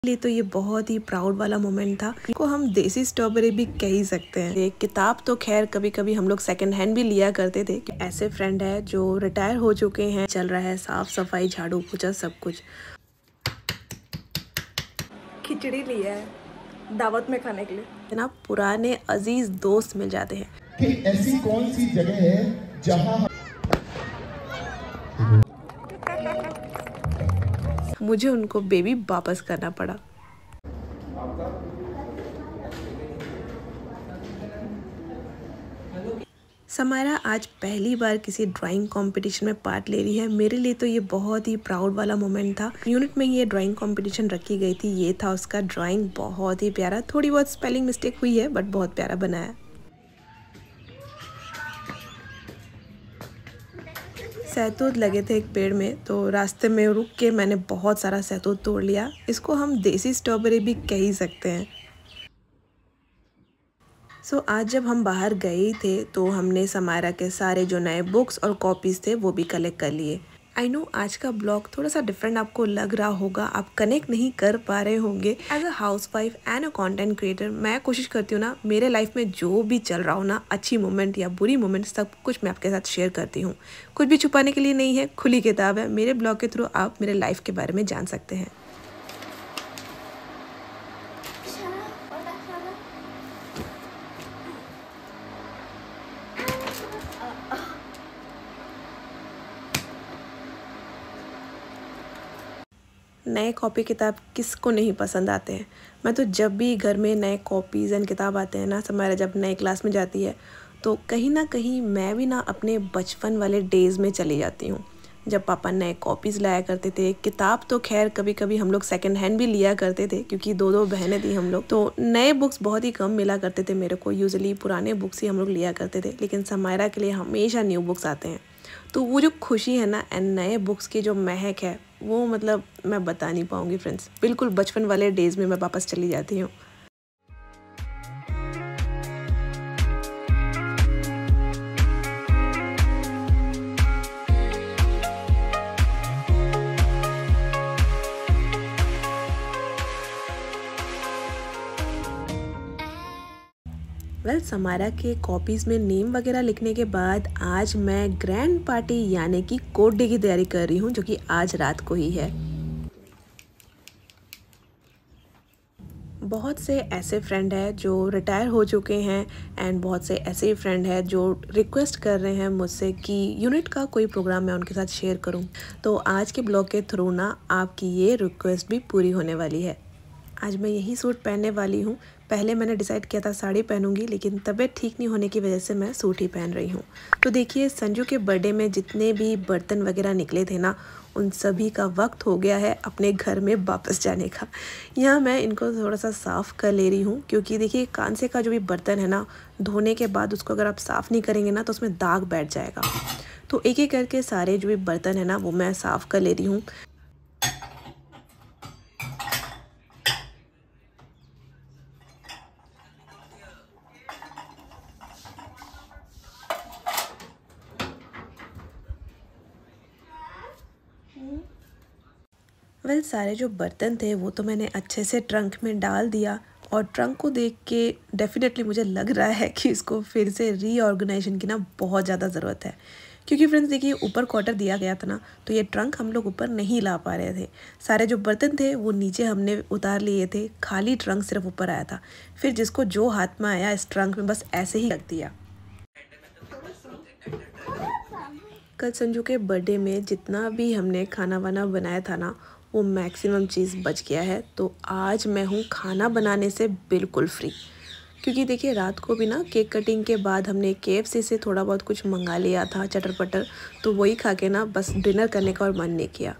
लिए तो ये बहुत ही प्राउड वाला मोमेंट था को हम देसी स्ट्रॉबेरी भी कह ही सकते हैं। एक किताब तो खैर कभी कभी हम लोग सेकंड हैंड भी लिया करते थे। ऐसे फ्रेंड है जो रिटायर हो चुके हैं, चल रहा है साफ सफाई झाड़ू पोछा सब कुछ। खिचड़ी लिया है दावत में खाने के लिए। ना पुराने अजीज दोस्त मिल जाते हैं कि ऐसी कौन सी जगह है जहां मुझे उनको बेबी वापस करना पड़ा। समायरा आज पहली बार किसी ड्राइंग कंपटीशन में पार्ट ले रही है। मेरे लिए तो ये बहुत ही प्राउड वाला मोमेंट था। यूनिट में ये ड्राइंग कंपटीशन रखी गई थी, ये था उसका ड्राइंग। बहुत ही प्यारा, थोड़ी बहुत स्पेलिंग मिस्टेक हुई है बट बहुत प्यारा बनाया। सहतूत लगे थे एक पेड़ में, तो रास्ते में रुक के मैंने बहुत सारा सहतूत तोड़ लिया। इसको हम देसी स्ट्रॉबेरी भी कह ही सकते हैं। आज जब हम बाहर गए थे तो हमने समायरा के सारे जो नए बुक्स और कॉपीज़ थे वो भी कलेक्ट कर लिए। आई नो आज का ब्लॉग थोड़ा सा डिफरेंट आपको लग रहा होगा, आप कनेक्ट नहीं कर पा रहे होंगे। As a housewife and a content creator मैं कोशिश करती हूँ ना, मेरे लाइफ में जो भी चल रहा हो ना, अच्छी मोमेंट या बुरी मोमेंट, सब कुछ मैं आपके साथ शेयर करती हूँ। कुछ भी छुपाने के लिए नहीं है, खुली किताब है। मेरे ब्लॉग के थ्रू आप मेरे लाइफ के बारे में जान सकते हैं। नए कॉपी किताब किसको नहीं पसंद आते हैं। मैं तो जब भी घर में नए कॉपीज़ एंड किताब आते हैं ना, समायरा जब नए क्लास में जाती है तो कहीं ना कहीं मैं भी ना अपने बचपन वाले डेज़ में चली जाती हूँ, जब पापा नए कॉपीज़ लाया करते थे। किताब तो खैर कभी कभी हम लोग सेकंड हैंड भी लिया करते थे, क्योंकि दो बहनें थी हम लोग, तो नए बुक्स बहुत ही कम मिला करते थे मेरे को। यूजुअली पुराने बुक्स ही हम लोग लिया करते थे, लेकिन समायरा के लिए हमेशा न्यू बुक्स आते हैं। तो वो जो खुशी है ना, एंड नए बुक्स की जो महक है, वो मतलब मैं बता नहीं पाऊँगी फ्रेंड्स। बिल्कुल बचपन वाले डेज़ में मैं वापस चली जाती हूँ। समायरा के कॉपीज़ में नेम वगैरह लिखने के बाद आज मैं ग्रैंड पार्टी यानी कि कोड डे की तैयारी कर रही हूँ, जो कि आज रात को ही है। बहुत से ऐसे फ्रेंड हैं जो रिटायर हो चुके हैं, एंड बहुत से ऐसे ही फ्रेंड हैं जो रिक्वेस्ट कर रहे हैं मुझसे कि यूनिट का कोई प्रोग्राम मैं उनके साथ शेयर करूं। तो आज के ब्लॉग के थ्रू ना आपकी ये रिक्वेस्ट भी पूरी होने वाली है। आज मैं यही सूट पहनने वाली हूँ। पहले मैंने डिसाइड किया था साड़ी पहनूंगी, लेकिन तबीयत ठीक नहीं होने की वजह से मैं सूट ही पहन रही हूँ। तो देखिए, संजू के बर्थडे में जितने भी बर्तन वगैरह निकले थे ना, उन सभी का वक्त हो गया है अपने घर में वापस जाने का। यहाँ मैं इनको थोड़ा सा साफ़ कर ले रही हूँ, क्योंकि देखिए कांसे का जो भी बर्तन है ना, धोने के बाद उसको अगर आप साफ़ नहीं करेंगे ना तो उसमें दाग बैठ जाएगा। तो एक एक करके सारे जो भी बर्तन है ना वो मैं साफ़ कर ले रही हूँ। सारे जो बर्तन थे वो तो मैंने अच्छे से ट्रंक में डाल दिया, और ट्रंक को देख के डेफिनेटली मुझे लग रहा है कि इसको फिर से रीऑर्गेनाइजेशन की ना बहुत ज़्यादा ज़रूरत है। क्योंकि फ्रेंड्स देखिए, ऊपर क्वार्टर दिया गया था ना, तो ये ट्रंक हम लोग ऊपर नहीं ला पा रहे थे। सारे जो बर्तन थे वो नीचे हमने उतार लिए थे, खाली ट्रंक सिर्फ ऊपर आया था। फिर जिसको जो हाथ में आया इस ट्रंक में बस ऐसे ही रख दिया। कल संजू के बर्थडे में जितना भी हमने खाना वाना बनाया था ना, वो मैक्सिमम चीज़ बच गया है। तो आज मैं हूँ खाना बनाने से बिल्कुल फ्री, क्योंकि देखिए रात को भी ना केक कटिंग के बाद हमने KFC से थोड़ा बहुत कुछ मंगा लिया था, चटर पटर, तो वही खा के ना बस डिनर करने का और मन नहीं किया।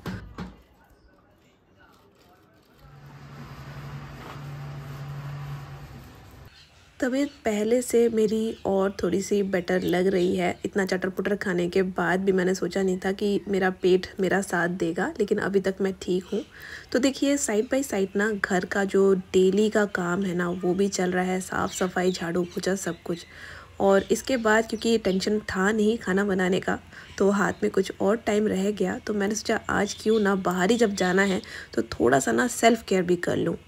तबीयत पहले से मेरी और थोड़ी सी बेटर लग रही है। इतना चटर पुटर खाने के बाद भी मैंने सोचा नहीं था कि मेरा पेट मेरा साथ देगा, लेकिन अभी तक मैं ठीक हूँ। तो देखिए साइड बाय साइड ना घर का जो डेली का काम है ना वो भी चल रहा है, साफ़ सफाई झाड़ू पोछा सब कुछ। और इसके बाद क्योंकि ये टेंशन था नहीं खाना बनाने का, तो हाथ में कुछ और टाइम रह गया, तो मैंने सोचा आज क्यों ना बाहर ही जब जाना है तो थोड़ा सा ना सेल्फ केयर भी कर लूँ।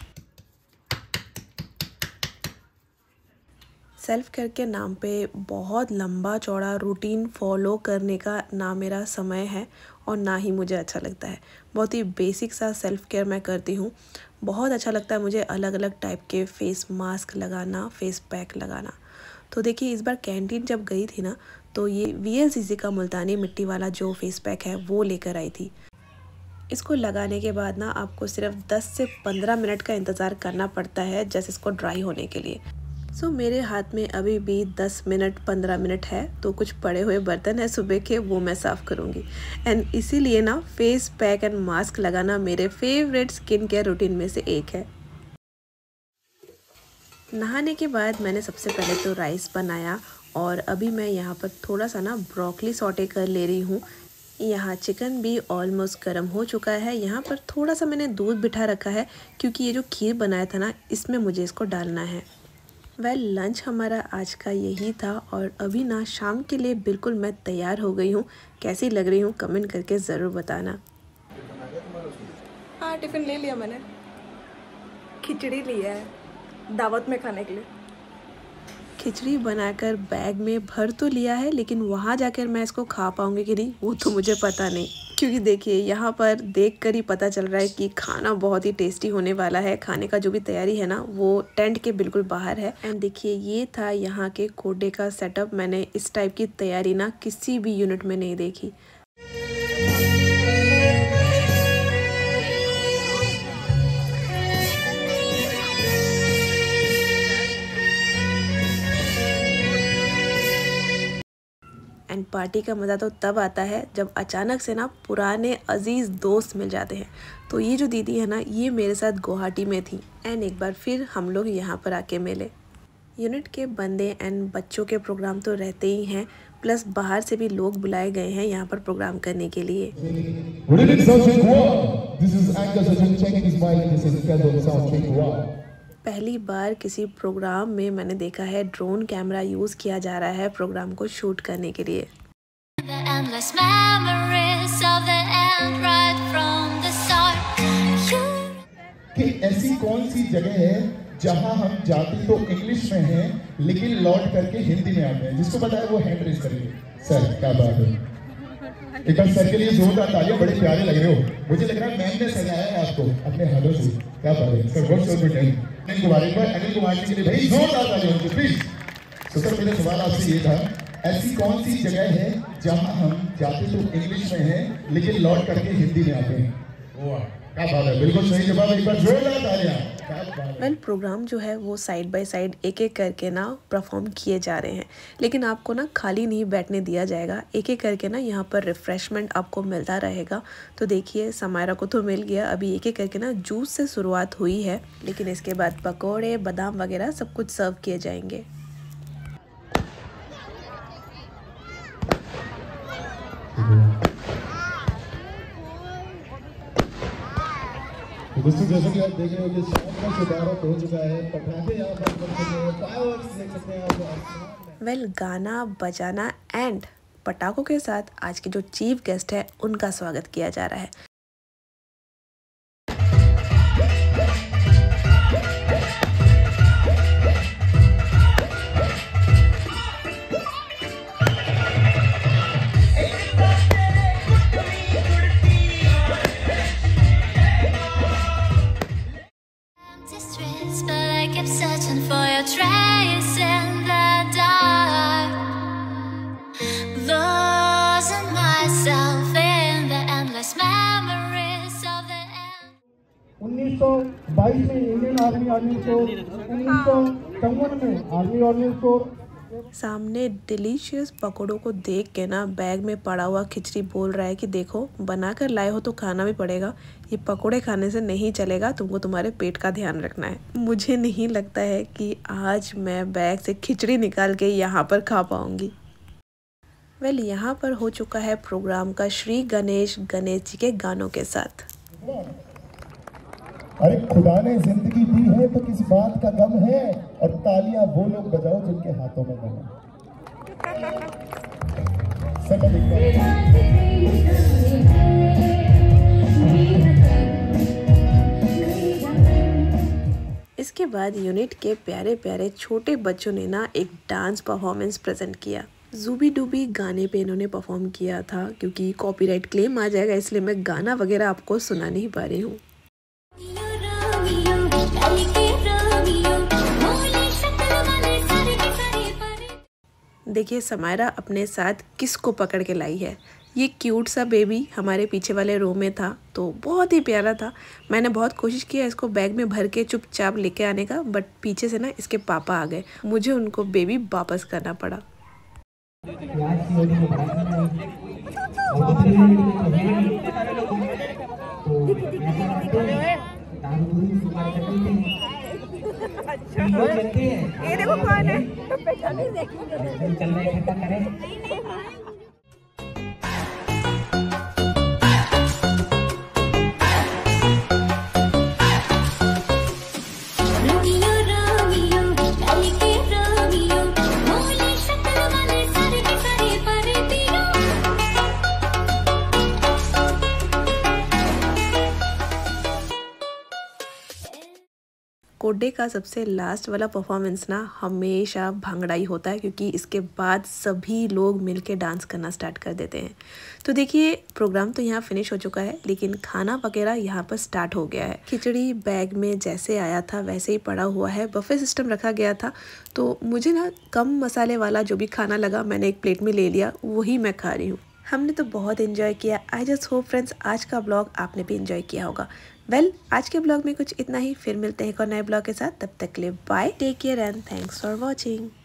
सेल्फ केयर के नाम पे बहुत लंबा चौड़ा रूटीन फॉलो करने का ना मेरा समय है और ना ही मुझे अच्छा लगता है। बहुत ही बेसिक सा सेल्फ केयर मैं करती हूँ। बहुत अच्छा लगता है मुझे अलग अलग टाइप के फेस मास्क लगाना, फेस पैक लगाना। तो देखिए इस बार कैंटीन जब गई थी ना, तो ये VLCC का मुल्तानी मिट्टी वाला जो फेस पैक है वो लेकर आई थी। इसको लगाने के बाद ना आपको सिर्फ 10 से 15 मिनट का इंतज़ार करना पड़ता है जैसे इसको ड्राई होने के लिए। मेरे हाथ में अभी भी 10 मिनट 15 मिनट है, तो कुछ पड़े हुए बर्तन है सुबह के, वो मैं साफ़ करूँगी। एंड इसीलिए ना फेस पैक एंड मास्क लगाना मेरे फेवरेट स्किन केयर रूटीन में से एक है। नहाने के बाद मैंने सबसे पहले तो राइस बनाया और अभी मैं यहाँ पर थोड़ा सा ना ब्रोकली सॉटे कर ले रही हूँ। यहाँ चिकन भी ऑलमोस्ट गर्म हो चुका है। यहाँ पर थोड़ा सा मैंने दूध बिठा रखा है क्योंकि ये जो खीर बनाया था ना, इसमें मुझे इसको डालना है। लंच हमारा आज का यही था और अभी ना शाम के लिए बिल्कुल मैं तैयार हो गई हूँ। कैसी लग रही हूँ कमेंट करके ज़रूर बताना। हाँ, टिफ़िन ले लिया मैंने। खिचड़ी लिया है दावत में खाने के लिए। खिचड़ी बनाकर बैग में भर तो लिया है, लेकिन वहाँ जाकर मैं इसको खा पाऊँगी कि नहीं वो तो मुझे पता नहीं, क्योंकि देखिए यहाँ पर देखकर ही पता चल रहा है कि खाना बहुत ही टेस्टी होने वाला है। खाने का जो भी तैयारी है ना वो टेंट के बिल्कुल बाहर है। एंड देखिए ये था यहाँ के कोडे का सेटअप। मैंने इस टाइप की तैयारी ना किसी भी यूनिट में नहीं देखी। एंड पार्टी का मज़ा तो तब आता है जब अचानक से ना पुराने अजीज़ दोस्त मिल जाते हैं। तो ये जो दीदी है ना, ये मेरे साथ गुवाहाटी में थी एंड एक बार फिर हम लोग यहाँ पर आके मिले। यूनिट के बंदे एंड बच्चों के प्रोग्राम तो रहते ही हैं, प्लस बाहर से भी लोग बुलाए गए हैं यहाँ पर प्रोग्राम करने के लिए। पहली बार किसी प्रोग्राम में मैंने देखा है ड्रोन कैमरा यूज़ किया जा रहा है प्रोग्राम को शूट करने के लिए। कि ऐसी कौन सी जगह है जहां हम जाते तो इंग्लिश में हैं लेकिन लौट करके हिंदी में आते हैं? जिसको पता है वो हैंड रेज करिए। सर क्या बात है, एक बार सर के लिए जोरदार तालियां। बड़े प्यारे लग रहे हो, मुझे लग रहा है मैम ने सजाया है आपको अपने हाथों से। क्या बात है सर, बहुत शुक्रिया। अनिल कुमारी पर अनिल कुमारी के लिए भाई जोरदार तालियां उनको प्लीज। तो सर मेरा सवाल आपसे ये था, ऐसी कौन सी जगह है जहां हम जाते तो इंग्लिश में हैं लेकिन लौट करके हिंदी में आते हैं? क्या बात है, बिल्कुल सही जवाब, एक बार जोरदार तालियां। प्रोग्राम जो है वो साइड बाय साइड एक एक करके ना परफॉर्म किए जा रहे हैं, लेकिन आपको ना खाली नहीं बैठने दिया जाएगा। एक एक करके ना यहाँ पर रिफ्रेशमेंट आपको मिलता रहेगा। तो देखिए समायरा को तो मिल गया, अभी एक एक करके ना जूस से शुरुआत हुई है, लेकिन इसके बाद पकोड़े बादाम वगैरह सब कुछ सर्व किए जाएंगे। दोस्तों जैसे कि आप देख रहे हो कि शाम का शुभारंभ हो चुका है। पटाखे यहाँ पर बज सकते हैं, फायरवर्क्स देख सकते हैं आप। गाना बजाना एंड पटाखों के साथ आज के जो चीफ गेस्ट है उनका स्वागत किया जा रहा है। में इंडियन आर्मी ऑर्डिनेंस कोर, 1953 में आर्मी ऑर्डिनेंस कोर। सामने डिलीशियस पकौड़ों को देख के ना बैग में पड़ा हुआ खिचड़ी बोल रहा है कि देखो बना कर लाए हो तो खाना भी पड़ेगा, ये पकौड़े खाने से नहीं चलेगा, तुमको तुम्हारे पेट का ध्यान रखना है। मुझे नहीं लगता है कि आज मैं बैग से खिचड़ी निकाल के यहाँ पर खा पाऊँगी। यहाँ पर हो चुका है प्रोग्राम का श्री गणेश जी के गानों के साथ। अरे खुदा ने जिंदगी दी है तो किस बात का गम है, और तालियां वो लोग बजाओ जिनके हाथों में गम है। सब इसके बाद यूनिट के प्यारे प्यारे छोटे बच्चों ने ना एक डांस परफॉर्मेंस प्रेजेंट किया। जूबी डूबी गाने पे इन्होंने परफॉर्म किया था, क्योंकि कॉपीराइट क्लेम आ जाएगा इसलिए मैं गाना वगैरह आपको सुना नहीं पा रही हूँ। देखिए समायरा अपने साथ किसको पकड़ के लाई है। ये क्यूट सा बेबी हमारे पीछे वाले रो में था, तो बहुत ही प्यारा था। मैंने बहुत कोशिश किया इसको बैग में भर के चुपचाप लेके आने का, बट पीछे से ना इसके पापा आ गए, मुझे उनको बेबी वापस करना पड़ा। ये देखो कौन है। कोडे का सबसे लास्ट वाला परफॉर्मेंस ना हमेशा भांगड़ा ही होता है, क्योंकि इसके बाद सभी लोग मिलके डांस करना स्टार्ट कर देते हैं। तो देखिए प्रोग्राम तो यहाँ फिनिश हो चुका है, लेकिन खाना वगैरह यहाँ पर स्टार्ट हो गया है। खिचड़ी बैग में जैसे आया था वैसे ही पड़ा हुआ है, बफे सिस्टम रखा गया था, तो मुझे ना कम मसाले वाला जो भी खाना लगा मैंने एक प्लेट में ले लिया, वही मैं खा रही हूँ। हमने तो बहुत एंजॉय किया। आई जस्ट होप फ्रेंड्स आज का ब्लॉग आपने भी एंजॉय किया होगा। आज के ब्लॉग में कुछ इतना ही, फिर मिलते हैं एक और नए ब्लॉग के साथ। तब तक के लिए bye, take care and thanks for watching.